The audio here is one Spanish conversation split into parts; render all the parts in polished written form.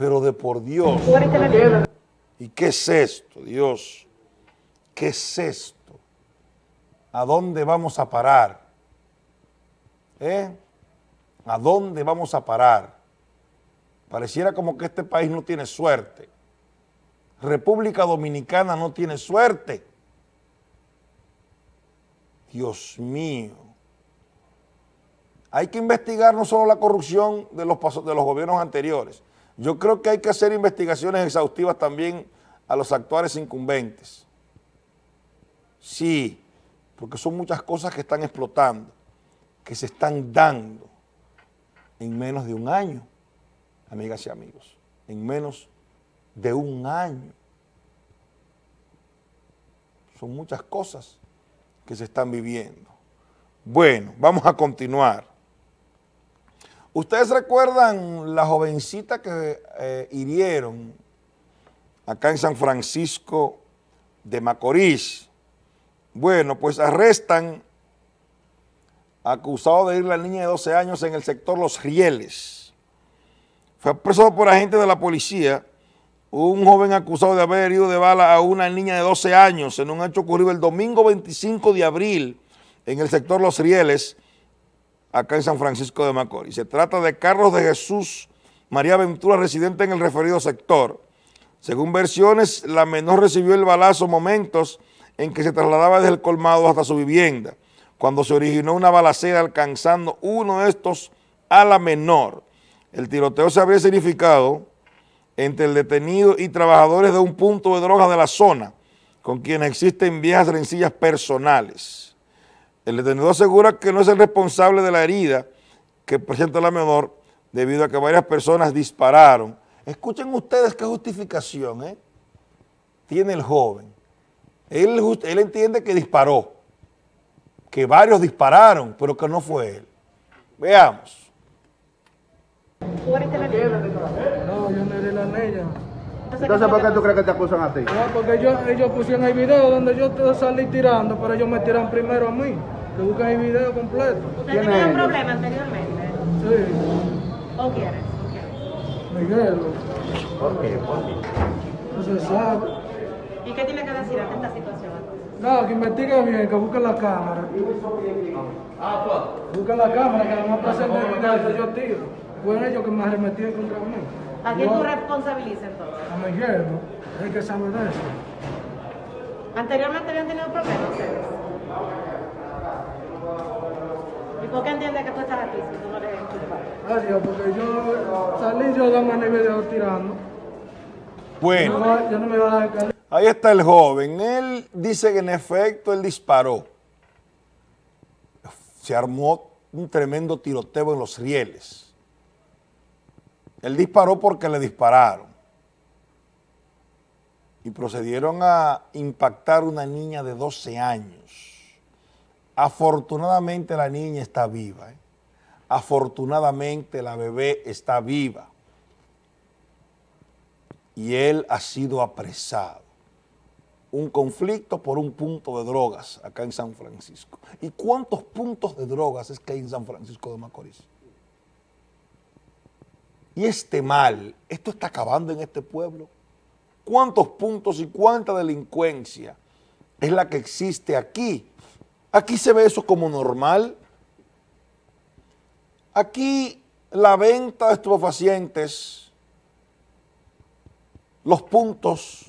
Pero de por Dios. ¿Y qué es esto, Dios? ¿Qué es esto? ¿A dónde vamos a parar? ¿A dónde vamos a parar? Pareciera como que este país no tiene suerte. República Dominicana no tiene suerte. Dios mío. Hay que investigar no solo la corrupción de los gobiernos anteriores. Yo creo que hay que hacer investigaciones exhaustivas también a los actuales incumbentes. Sí, porque son muchas cosas que están explotando, que se están dando en menos de un año, amigas y amigos, en menos de un año. Son muchas cosas que se están viviendo. Bueno, vamos a continuar. ¿Ustedes recuerdan la jovencita que hirieron acá en San Francisco de Macorís? Bueno, pues arrestan acusado de herir a la niña de 12 años en el sector Los Rieles. Fue apresado por agentes de la policía un joven acusado de haber herido de bala a una niña de 12 años en un hecho ocurrido el domingo 25 de abril en el sector Los Rieles, acá en San Francisco de Macorís. Se trata de Carlos de Jesús María Ventura, residente en el referido sector. Según versiones, la menor recibió el balazo momentos en que se trasladaba desde el colmado hasta su vivienda, cuando se originó una balacera alcanzando uno de estos a la menor. El tiroteo se habría significado entre el detenido y trabajadores de un punto de drogas de la zona, con quienes existen viejas rencillas personales. El detenido asegura que no es el responsable de la herida que presenta la menor debido a que varias personas dispararon. Escuchen ustedes qué justificación tiene el joven. Él entiende que disparó, que varios dispararon, pero que no fue él. Veamos. No, yo no era la niña. Entonces, ¿por qué tú crees que te acusan a ti? No, porque ellos pusieron el video donde yo salí tirando, pero ellos me tiran primero a mí. Que buscan el video completo. ¿Usted tenía un problema anteriormente? Sí. ¿O quieres? Miguel. ¿Por qué? No se sabe. ¿Y qué tiene que decir ante esta situación? No, que investigue bien, que busque la cámara. Busque la cámara, que no presente el video que yo tiro. Fueron ellos que me arremetían contra mí. ¿A quién tú responsabilizas entonces? A Miguel, ¿no? Hay que saber de eso. ¿Anteriormente habían tenido problemas ustedes? ¿Y por qué entiendes que tú estás aquí si tú no eres culpable? Adiós, porque yo salí yo de el video tirando. Bueno, Yo no me iba a dar el... ahí está el joven. Él dice que en efecto él disparó. Se armó un tremendo tiroteo en Los Rieles. Él disparó porque le dispararon. Y procedieron a impactar una niña de 12 años. Afortunadamente la niña está viva. Afortunadamente la bebé está viva. Y él ha sido apresado. Un conflicto por un punto de drogas acá en San Francisco. ¿Y cuántos puntos de drogas es que hay en San Francisco de Macorís? Y este mal, esto está acabando en este pueblo. ¿Cuántos puntos y cuánta delincuencia es la que existe aquí? Aquí se ve eso como normal. Aquí la venta de estupefacientes, los puntos,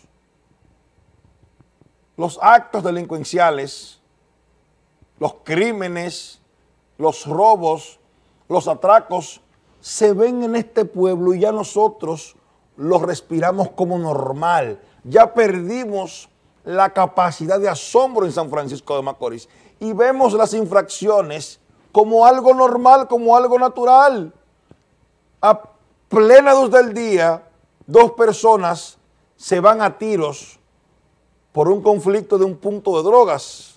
los actos delincuenciales, los crímenes, los robos, los atracos, se ven en este pueblo y ya nosotros los respiramos como normal. Ya perdimos la capacidad de asombro en San Francisco de Macorís y vemos las infracciones como algo normal, como algo natural. A plena luz del día, 2 personas se van a tiros por un conflicto de un punto de drogas.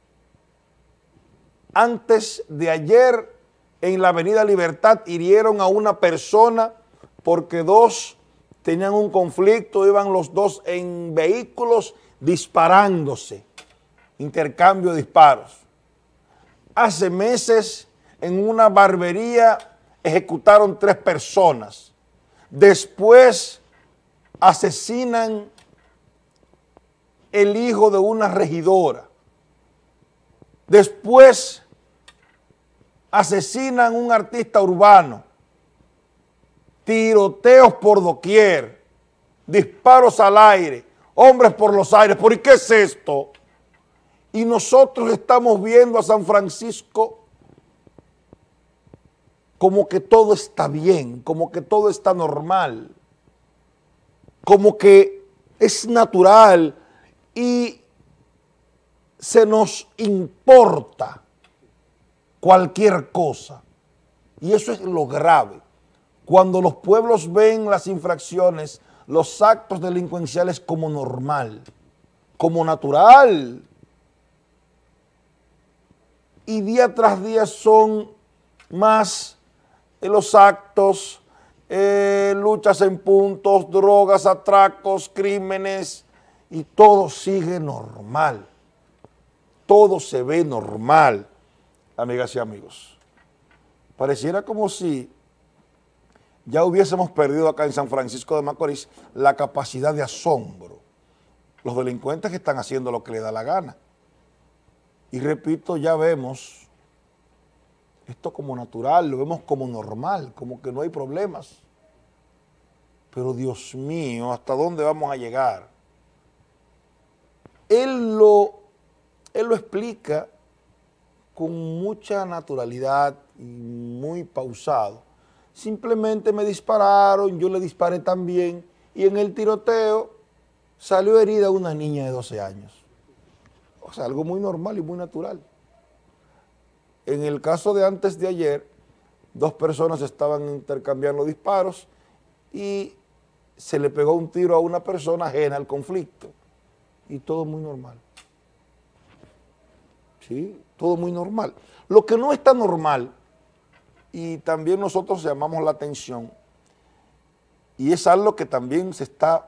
Antes de ayer, en la Avenida Libertad, hirieron a una persona porque 2 tenían un conflicto, iban los 2 en vehículos disparándose, intercambio de disparos. Hace meses, en una barbería, ejecutaron 3 personas. Después asesinan el hijo de una regidora. Después asesinan un artista urbano. Tiroteos por doquier, disparos al aire, hombres por los aires. ¿Por qué es esto? Y nosotros estamos viendo a San Francisco como que todo está bien, como que todo está normal, como que es natural y se nos importa cualquier cosa. Y eso es lo grave. Cuando los pueblos ven las infracciones, los actos delincuenciales como normal, como natural. Y día tras día son más los actos, luchas en puntos, drogas, atracos, crímenes, y todo sigue normal. Todo se ve normal, amigas y amigos. Pareciera como si ya hubiésemos perdido acá en San Francisco de Macorís la capacidad de asombro. Los delincuentes que están haciendo lo que les da la gana. Y repito, ya vemos esto como natural, lo vemos como normal, como que no hay problemas. Pero Dios mío, ¿hasta dónde vamos a llegar? Él lo explica con mucha naturalidad y muy pausado. Simplemente me dispararon, yo le disparé también, y en el tiroteo salió herida una niña de 12 años. O sea, algo muy normal y muy natural. En el caso de antes de ayer, 2 personas estaban intercambiando disparos y se le pegó un tiro a una persona ajena al conflicto. Y todo muy normal. ¿Sí? Todo muy normal. Lo que no está normal, y también nosotros llamamos la atención, y es algo que también se está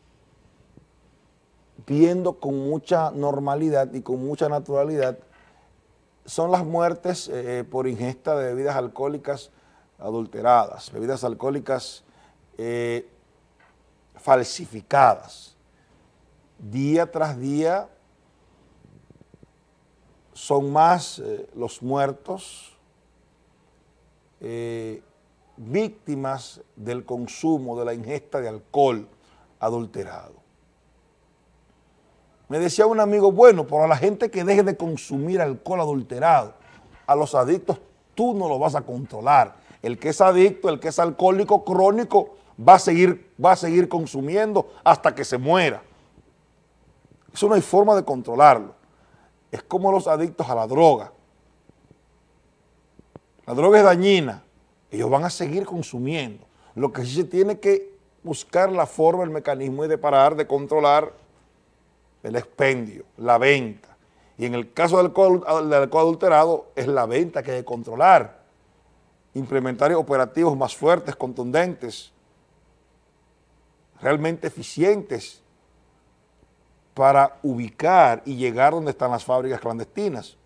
viendo con mucha normalidad y con mucha naturalidad, son las muertes por ingesta de bebidas alcohólicas adulteradas, bebidas alcohólicas falsificadas. Día tras día son más los muertos víctimas del consumo, de la ingesta de alcohol adulterado. Me decía un amigo, bueno, pero a la gente que deje de consumir alcohol adulterado, a los adictos tú no lo vas a controlar. El que es adicto, el que es alcohólico crónico, va a seguir consumiendo hasta que se muera. Eso no hay forma de controlarlo. Es como los adictos a la droga. La droga es dañina, ellos van a seguir consumiendo. Lo que sí se tiene que buscar la forma, el mecanismo de parar, de controlar el expendio, la venta. Y en el caso del alcohol adulterado, es la venta que hay que controlar. Implementar operativos más fuertes, contundentes, realmente eficientes para ubicar y llegar donde están las fábricas clandestinas.